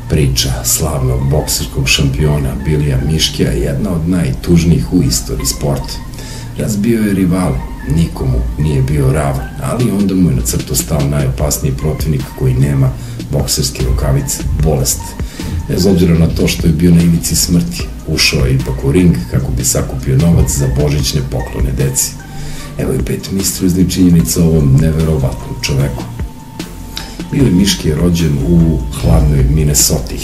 Priča slavnog bokserskog šampiona Bilija Miškija je jedna od najtužnijih u istoriji sporta. Razbio je rivale, nikomu nije bio ravan, ali onda mu je na crtu stao najopasniji protivnik koji nema bokserske rukavice, bolest. Bez obzira na to što je bio na ivici smrti, ušao je ipak u ring kako bi sakupio novac za božićne poklone deci. Evo i 5 misterioznih činjenica o ovom neverovatnom čoveku. Bili Miški je rođen u hladnoj Minnesoti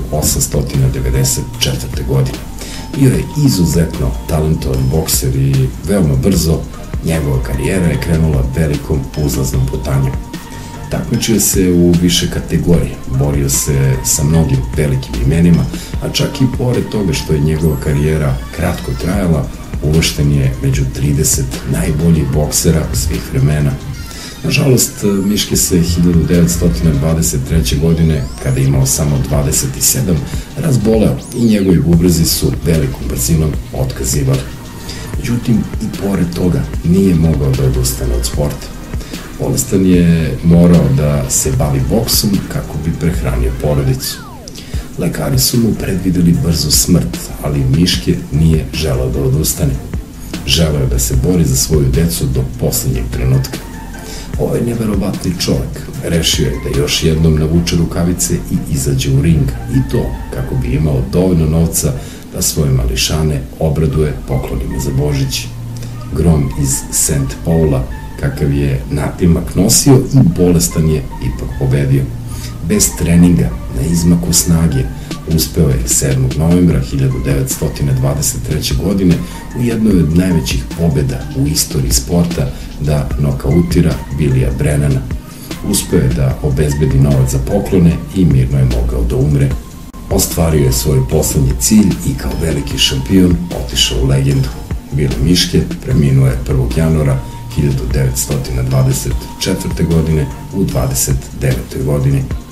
1894. godine. Bio je izuzetno talentovan bokser i veoma brzo njegova karijera je krenula velikom uzlaznom putanjom. Takmičio se u više kategorije, borio se sa mnogim velikim imenima, a čak i pored toga što je njegova karijera kratko trajala, uvršten je među 30 najboljih boksera svih vremena. Nažalost, Miški se 1923. godine, kada je imao samo 27, razboleo i njegovi bubrezi su velikom brzinom otkazivali. Međutim, i pored toga nije mogao da odustane od sporta. Bolestan je morao da se bavi boksom kako bi prehranio porodicu. Lekari su mu predvideli brzu smrt, ali Miški nije želeo da odustane. Želeo je da se bori za svoju decu do poslednjeg trenutka. Ovaj neverovatni čovek rešio je da još jednom navuče rukavice i izađe u ring, i to kako bi imao dovoljno novca da svoje mališane obraduje poklonima za Božić. Grom iz St. Paula, kakav je nadimak nosio, i bolestan je ipak pobedio. Bez treninga, na izmaku snage, uspeo je 7. novembra 1923. godine u jednoj od najvećih pobeda u istoriji sporta da nokautira Bilija Brennana. Uspeo je da obezbedi novac za poklone i mirno je mogao da umre. Ostvario je svoj poslednji cilj i kao veliki šampion otišao u legendu. Bili Miški preminuo je 1. januara 1924. godine u 29. godini.